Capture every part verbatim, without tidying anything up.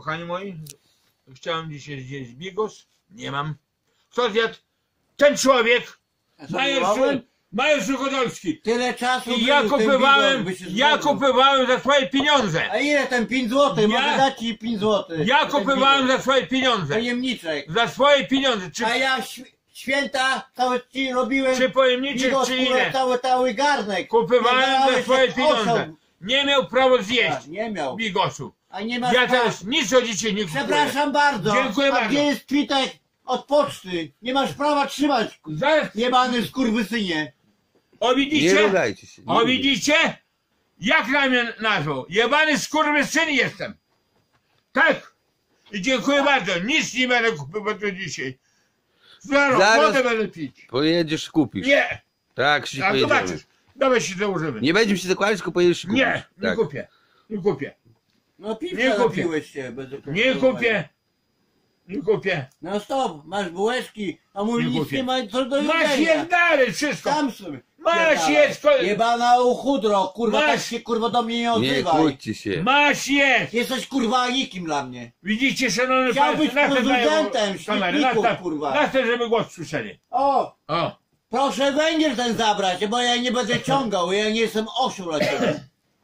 kochani moi, chciałem dzisiaj zjeść bigos, nie mam. Kto zjadł? Ten człowiek, Major, Major Suchodolski. Tyle czasu. I ja kupywałem, ja kupywałem za swoje pieniądze. A ile ten pięć złotych? Ja, mogę dać ci pięć złotych. Ja kupywałem za swoje pieniądze. Pojemniczek. Za swoje pieniądze. Czy... A ja święta całe ci robiłem. Czy pojemniczek, bigos, czy ile? Cały, cały garnek. Kupywałem za swoje pieniądze. Osał. Nie miał prawa zjeść. A, nie miał. Bigosu. A nie masz ja prawa. teraz nic o dzisiaj nie kupuję. Przepraszam bardzo. Dziękuję A bardzo. gdzie jest kwitek od poczty? Nie masz prawa trzymać. Zaraz... Jebany skurwysynie. O widzicie? Nie rugajcie się. Nie o widzicie? Jak na mnie nazwał? Jebany skurwysyn jestem. Tak. I dziękuję bardzo. Nic nie będę kupował do dzisiaj. Zaraz, Zaraz wodę będę pić. Pojedziesz, kupisz. Nie. Tak, się A pojedziemy. zobaczysz. Dawaj się założymy. Nie będziemy się zakładać, tylko pojedziesz i kupisz. Nie, nie tak. kupię. Nie kupię. No piwka Nie kupię. napiłeś się. Bez Nie kupię. Nie kupię. No stop, masz bułeczki, a mój Nie nic kupię. nie ma co do Masz jedzenia. jest dalej wszystko. Tam sobie. Masz jest. ko- Jebana uchudro, kurwa, Masz. tak się kurwa do mnie nie Nie odzywaj. kłóćcie się. Masz jest. Jesteś kurwa nikim dla mnie. Widzicie, szanowny Chciał państwo, być na te dają prezydentem kamery, świetników, na te- kurwa. Na te, żeby głos słyszeli. O, O. proszę węgiel ten zabrać, bo ja nie będę ciągał, ja nie jestem osioł dla ciebie.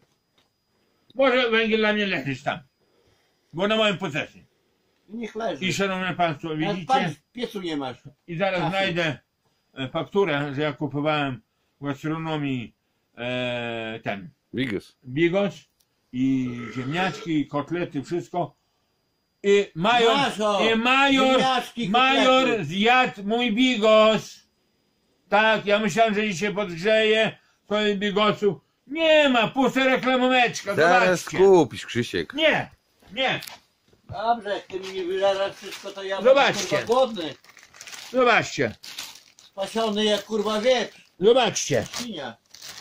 Może węgiel dla mnie leżyć tam. Bo na moim posesji. Niech leży. I szanowni państwo, Pan widzicie? w piecu nie masz. I zaraz Kasy. znajdę e, fakturę, że ja kupowałem w gastronomii e, ten Bigos. bigos i ziemniaczki, i kotlety, wszystko. I major, Masz, o, i major, ziemniaczki, major kotlety. zjadł mój bigos. Tak, ja myślałem, że dzisiaj podgrzeje swoich bigosów. Nie ma, pusta reklamóweczka, Zaraz zobaczcie. kupisz, Krzysiek. Nie, nie, Dobrze, jak ty mi nie wyżerasz wszystko, to ja Zobaczcie. będę kurwa głodny. zobaczcie, Spasiony jak kurwa wieprz. zobaczcie. Świnia.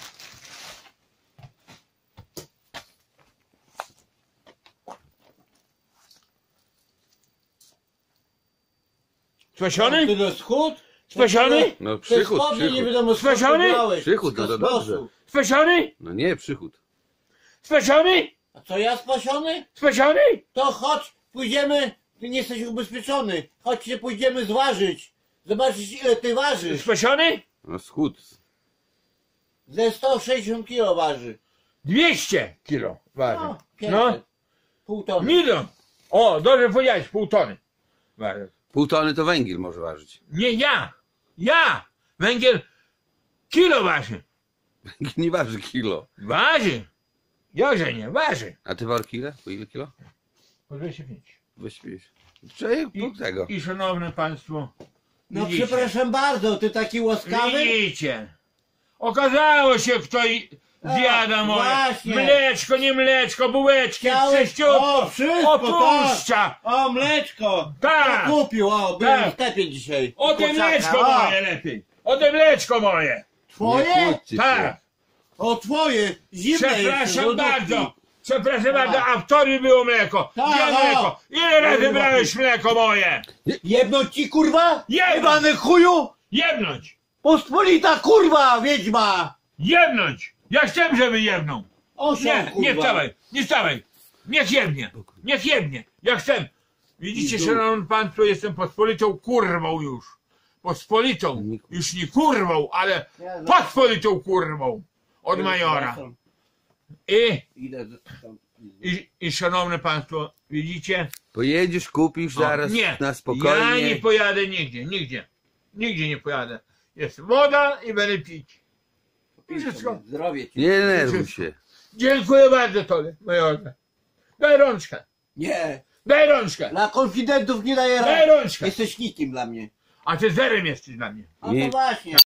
Spasiony? Tyle schód? Spasiony? No Te przychód, spodnie nie przychód. wiadomo skąd Spasiony? wybrałeś. Przychód, no to dobrze. Spasiony? No nie, przychód. Spasiony? A co, ja spasiony? Spasiony? To chodź, pójdziemy, ty nie jesteś ubezpieczony. Chodźcie, pójdziemy zważyć. Zobaczyć ile ty ważysz. Spasiony? No schód. Ze sto sześćdziesiąt kilo waży. dwieście kilo waży. No, No, pięćset. Pół tony. milion. O, dobrze powiedziałeś, pół tony. Waży. Pół tony to węgiel może ważyć. Nie ja, ja. Węgiel kilo waży. Węgiel nie waży kilo. Waży. Jakże nie, waży. A ty worki ile? Po ile kilo? Po dwieście pięć. Weź pięć. Czyli I, pół tego. I szanowne państwo, No widzicie, przepraszam bardzo, ty taki łaskawy? widzicie. Okazało się, kto i- zjada A, moje właśnie. mleczko, nie mleczko, bułeczki, Chciałeś- prześciutko, o, wszystko, opuszcza. O, mleczko! Tak. To kupił, o, byłem Tak. w sklepie dzisiaj. O te Kurczaka, mleczko o. moje lepiej. O te mleczko moje. Nie Twoje? kłóćcie się. Tak. O, twoje! Zimne jest, Przepraszam lodówki. bardzo. Przepraszam bardzo, a w torbie było mleko. Tak, Gdzie o. mleko? Ile razy Kurwa, brałeś mleko moje? Jebnąć ci, kurwa? Jebnąć. Jebany chuju! Jebnąć. Pospolita, kurwa, wiedźma! Jebnąć. Ja chcę, żeby jebnął. Osioł, Nie, kurwa. nie wstawaj, nie wstawaj. Niech jebnie. Niech jebnie. Ja chcę. Widzicie, Idu. szanowni państwo, jestem pospolitą kurwą już. Pospolitą. Już nie kurwą, ale Ja za- pospolitą kurwą. Od majora. I, Idę tam. i, i szanowne państwo, widzicie? Pojedziesz, kupisz O, zaraz nie, na spokojnie. ja nie pojadę nigdzie, nigdzie. Nigdzie nie pojadę. Jest woda i będę pić. I wszystko. Zdrowie ci. Nie denerwuj się. Dziękuję bardzo tobie, majorze. Daj rączkę. Nie, Daj rączkę. dla konfidentów nie daję Daj rady. rączkę. Jesteś nikim dla mnie. A ty zerem jesteś dla mnie. A Nie. to właśnie.